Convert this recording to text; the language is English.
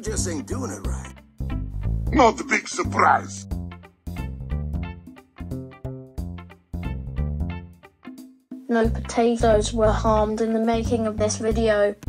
just ain't doing it right. Not a big surprise. No potatoes were harmed in the making of this video.